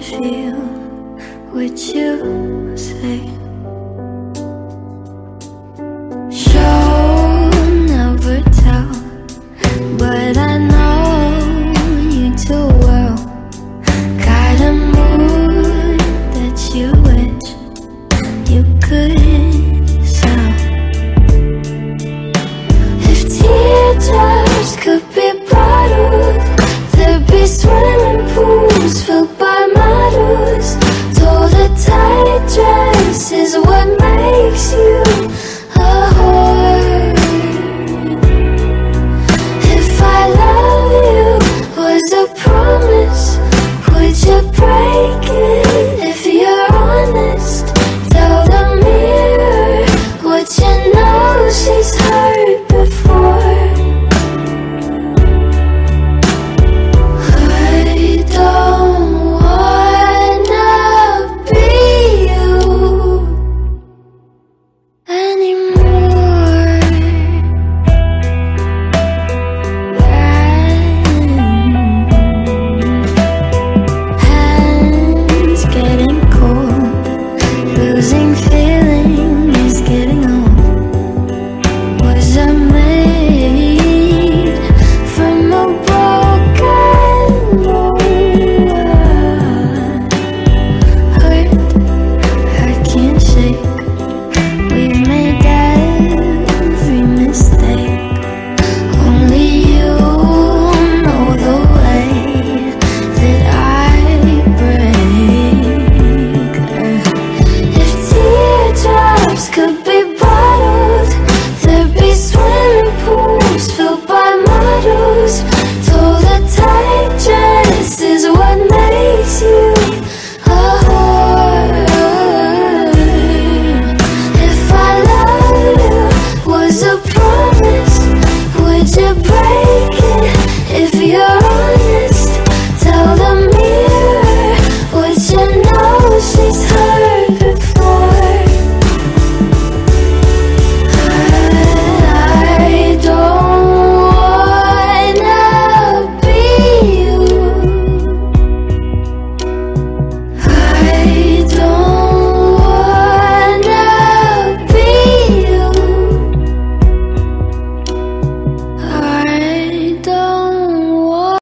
feel what you say. Show, never tell, but I know you too well. Got a mood that you wish you could sell. If teardrops could be bottled, there'd be swimming pools filled by models. Told a tight dress is what makes you a whore. If I love you was a promise, would you break it? If you're honest, tell the mirror what you know she's heard before. I don't wanna be you anymore. Hands getting cold, losing feeling is getting old. Was I made from a broken mold? Hurt can't shake. We've made every mistake. Only you know the way that I break. If teardrops could be bottled, there'd be swimming pools filled by models. Told a tight dress is what makes you a whore. If I love you was a promise, would you break it? If you're honest, tell the mirror what you know she's